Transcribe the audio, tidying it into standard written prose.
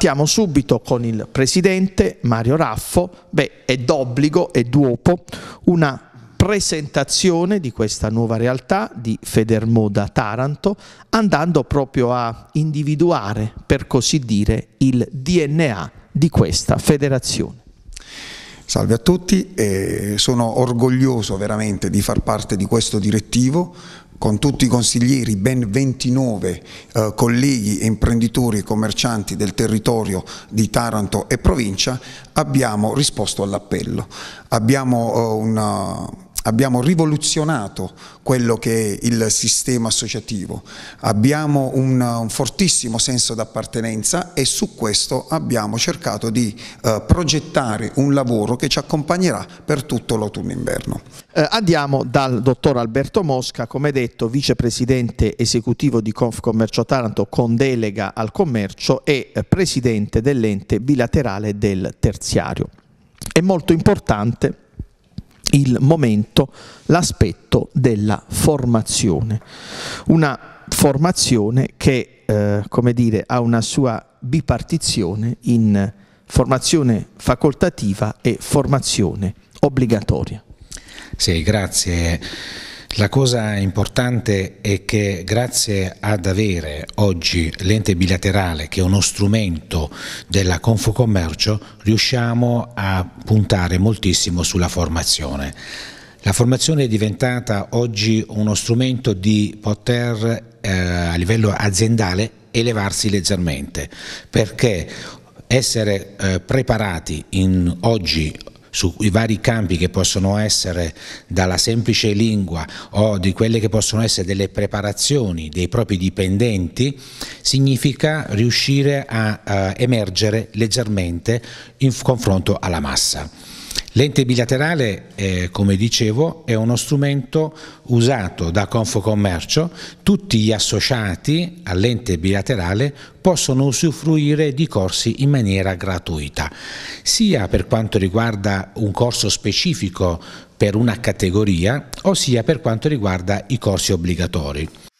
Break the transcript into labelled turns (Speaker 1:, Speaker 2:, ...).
Speaker 1: Partiamo subito con il presidente Mario Raffo. È d'obbligo e d'uopo una presentazione di questa nuova realtà di Federmoda Taranto, andando proprio a individuare, per così dire, il DNA di questa federazione.
Speaker 2: Salve a tutti, sono orgoglioso veramente di far parte di questo direttivo. Con tutti i consiglieri, ben 29 colleghi e imprenditori e commercianti del territorio di Taranto e provincia, abbiamo risposto all'appello. Abbiamo rivoluzionato quello che è il sistema associativo, abbiamo un fortissimo senso d'appartenenza e su questo abbiamo cercato di progettare un lavoro che ci accompagnerà per tutto l'autunno-inverno.
Speaker 1: Andiamo dal dottor Alberto Mosca, come detto vicepresidente esecutivo di Confcommercio Taranto con delega al commercio e presidente dell'ente bilaterale del terziario. È molto importante il momento, l'aspetto della formazione, una formazione che come dire, ha una sua bipartizione in formazione facoltativa e formazione obbligatoria.
Speaker 3: Sì, grazie. La cosa importante è che grazie ad avere oggi l'ente bilaterale, che è uno strumento della Confcommercio, riusciamo a puntare moltissimo sulla formazione. La formazione è diventata oggi uno strumento di poter a livello aziendale elevarsi leggermente, perché essere preparati oggi sui vari campi che possono essere dalla semplice lingua o di quelle che possono essere delle preparazioni dei propri dipendenti, significa riuscire a emergere leggermente in confronto alla massa. L'ente bilaterale, come dicevo, è uno strumento usato da Confcommercio. Tutti gli associati all'ente bilaterale possono usufruire di corsi in maniera gratuita, sia per quanto riguarda un corso specifico per una categoria o sia per quanto riguarda i corsi obbligatori.